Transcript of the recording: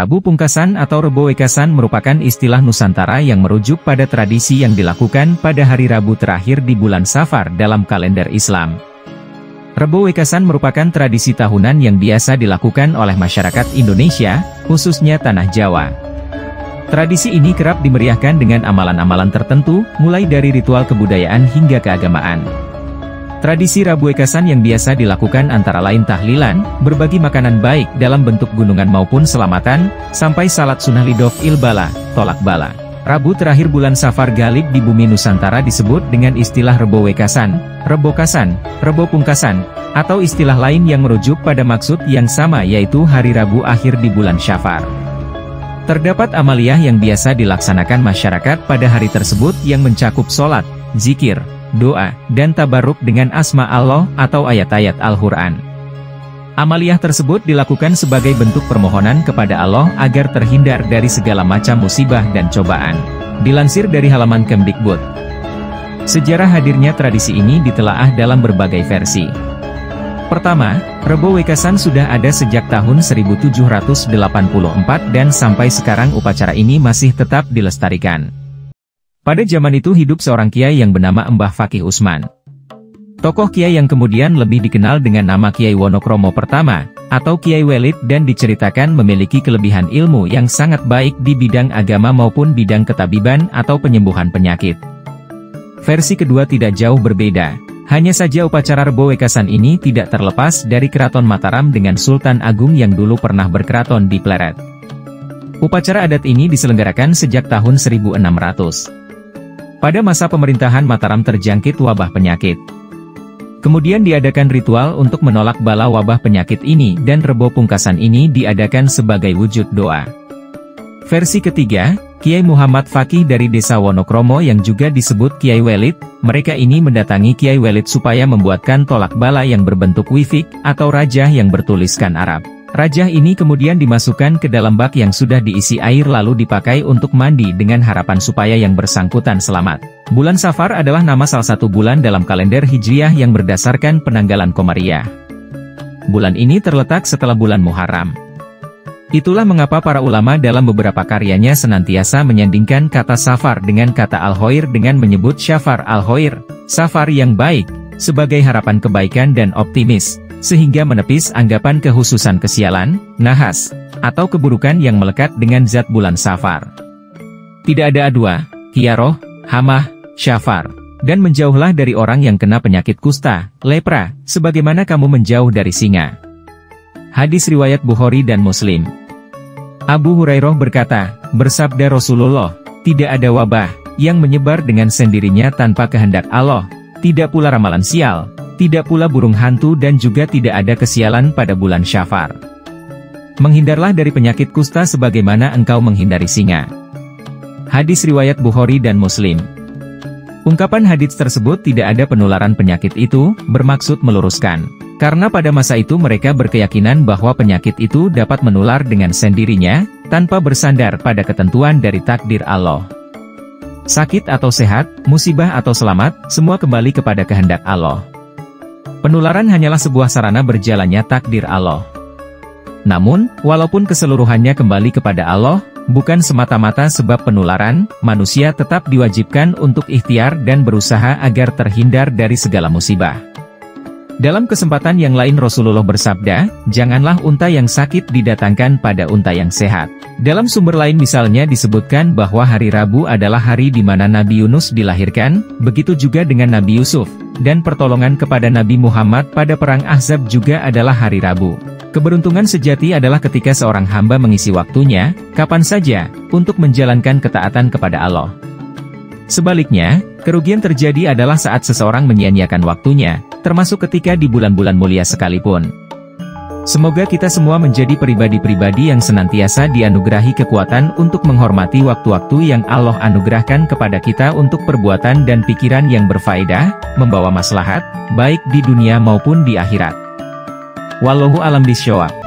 Rabu Pungkasan atau Rebo Wekasan merupakan istilah Nusantara yang merujuk pada tradisi yang dilakukan pada hari Rabu terakhir di bulan Safar dalam kalender Islam. Rebo Wekasan merupakan tradisi tahunan yang biasa dilakukan oleh masyarakat Indonesia, khususnya Tanah Jawa. Tradisi ini kerap dimeriahkan dengan amalan-amalan tertentu, mulai dari ritual kebudayaan hingga keagamaan. Tradisi Rabu Wekasan yang biasa dilakukan antara lain tahlilan, berbagi makanan baik dalam bentuk gunungan maupun selamatan, sampai salat sunnah lidof il-bala, tolak bala. Rabu terakhir bulan Safar Galib di bumi Nusantara disebut dengan istilah Rebo Wekasan, Rebo Kasan, Rebo Pungkasan, atau istilah lain yang merujuk pada maksud yang sama yaitu hari Rabu akhir di bulan Syafar. Terdapat amaliyah yang biasa dilaksanakan masyarakat pada hari tersebut yang mencakup sholat, zikir, doa, dan tabarruk dengan asma Allah atau ayat-ayat Al-Quran. Amaliyah tersebut dilakukan sebagai bentuk permohonan kepada Allah agar terhindar dari segala macam musibah dan cobaan. Dilansir dari halaman Kemdikbud. Sejarah hadirnya tradisi ini ditelaah dalam berbagai versi. Pertama, Rebo Wekasan sudah ada sejak tahun 1784 dan sampai sekarang upacara ini masih tetap dilestarikan. Pada zaman itu hidup seorang kiai yang bernama Mbah Fakih Usman. Tokoh kiai yang kemudian lebih dikenal dengan nama Kiai Wonokromo pertama, atau Kiai Welid dan diceritakan memiliki kelebihan ilmu yang sangat baik di bidang agama maupun bidang ketabiban atau penyembuhan penyakit. Versi kedua tidak jauh berbeda, hanya saja upacara Rebo Wekasan ini tidak terlepas dari Keraton Mataram dengan Sultan Agung yang dulu pernah berkeraton di Pleret. Upacara adat ini diselenggarakan sejak tahun 1600. Pada masa pemerintahan Mataram terjangkit wabah penyakit. Kemudian diadakan ritual untuk menolak bala wabah penyakit ini dan Rebo Pungkasan ini diadakan sebagai wujud doa. Versi ketiga, Kiai Muhammad Fakih dari desa Wonokromo yang juga disebut Kiai Welid, mereka ini mendatangi Kiai Welid supaya membuatkan tolak bala yang berbentuk wifik atau rajah yang bertuliskan Arab. Rajah ini kemudian dimasukkan ke dalam bak yang sudah diisi air lalu dipakai untuk mandi dengan harapan supaya yang bersangkutan selamat. Bulan Safar adalah nama salah satu bulan dalam kalender Hijriah yang berdasarkan penanggalan Komariah. Bulan ini terletak setelah bulan Muharram. Itulah mengapa para ulama dalam beberapa karyanya senantiasa menyandingkan kata Safar dengan kata Al-Khair dengan menyebut Syafar Al-Khair, Safar yang baik, sebagai harapan kebaikan dan optimis, sehingga menepis anggapan kehususan kesialan, nahas, atau keburukan yang melekat dengan zat bulan Safar. Tidak ada adwa, kiaroh, hamah, syafar, dan menjauhlah dari orang yang kena penyakit kusta, lepra, sebagaimana kamu menjauh dari singa. Hadis riwayat Bukhari dan Muslim. Abu Hurairah berkata, bersabda Rasulullah, tidak ada wabah yang menyebar dengan sendirinya tanpa kehendak Allah, tidak pula ramalan sial, tidak pula burung hantu dan juga tidak ada kesialan pada bulan Syafar. Menghindarlah dari penyakit kusta sebagaimana engkau menghindari singa. Hadis riwayat Bukhari dan Muslim. Ungkapan hadits tersebut tidak ada penularan penyakit itu, bermaksud meluruskan. Karena pada masa itu mereka berkeyakinan bahwa penyakit itu dapat menular dengan sendirinya, tanpa bersandar pada ketentuan dari takdir Allah. Sakit atau sehat, musibah atau selamat, semua kembali kepada kehendak Allah. Penularan hanyalah sebuah sarana berjalannya takdir Allah. Namun, walaupun keseluruhannya kembali kepada Allah, bukan semata-mata sebab penularan, manusia tetap diwajibkan untuk ikhtiar dan berusaha agar terhindar dari segala musibah. Dalam kesempatan yang lain Rasulullah bersabda, janganlah unta yang sakit didatangkan pada unta yang sehat. Dalam sumber lain misalnya disebutkan bahwa hari Rabu adalah hari di mana Nabi Yunus dilahirkan, begitu juga dengan Nabi Yusuf, dan pertolongan kepada Nabi Muhammad pada Perang Ahzab juga adalah hari Rabu. Keberuntungan sejati adalah ketika seorang hamba mengisi waktunya, kapan saja, untuk menjalankan ketaatan kepada Allah. Sebaliknya, kerugian terjadi adalah saat seseorang menyia-nyiakan waktunya, termasuk ketika di bulan-bulan mulia sekalipun. Semoga kita semua menjadi pribadi-pribadi yang senantiasa dianugerahi kekuatan untuk menghormati waktu-waktu yang Allah anugerahkan kepada kita untuk perbuatan dan pikiran yang berfaedah, membawa maslahat, baik di dunia maupun di akhirat. Wallahu a'lam bishawab.